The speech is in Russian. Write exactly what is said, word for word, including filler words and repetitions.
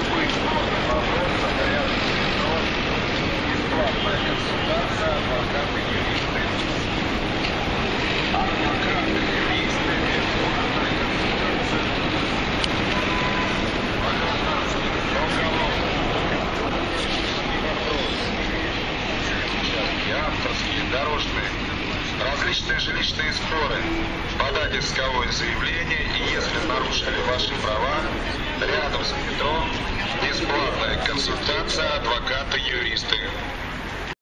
любые спорные вопросы, порядок метро, бесплатная консультация, адвокаты, юристы. Адвокаты, юристы, бесплатная консультация. Гражданский, уголовный, вопросы, участки, авторские, дорожные, различные жилищные споры. Подать исковое заявление, и если нарушили ваши права, рядом с метро бесплатная консультация, адвокаты, юристы.